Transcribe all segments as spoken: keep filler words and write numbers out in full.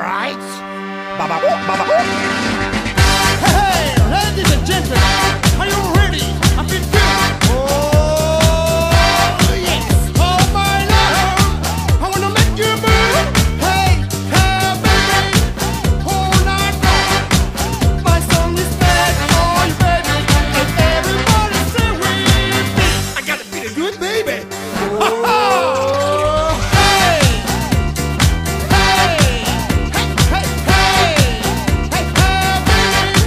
right? Baba, baba. Hey, ladies and gentlemen, are you ready? I feel good. Oh, yes. Oh, my love, I wanna make you move. Hey, hey, baby, all night long. My song is bad, oh, you baby, and everybody say with me. I gotta feel good, baby. Oh, hey, hey, hey, hey, hey, hey, hey, baby.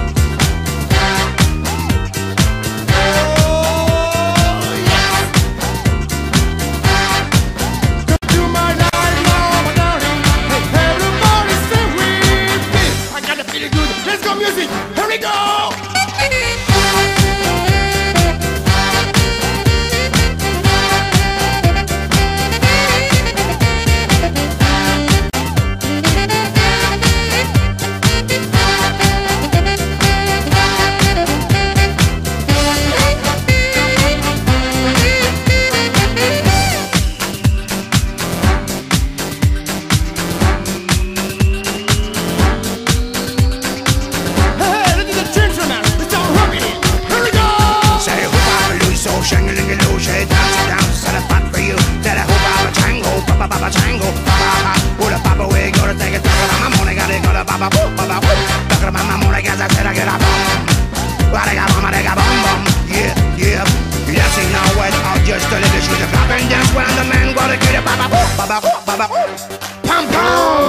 Let's go music, here we go! Shang-a-ling-a-loo, say dance, dance, set a spot for you. Said I hope I'm a tango, papa, papa, tango, papa, with a papa, we go to take it. I'm gonna get it, go to papa, boop, papa, boop. Look at my mama, I guess I said I get a bomb. But I got mama, I got bum, bum. Yeah, yeah. Yes, you know what? I'll just tell you the shoes, a clap and dance when the man go to get it, papa, boop, papa, boop, papa, boop. Pum, pum.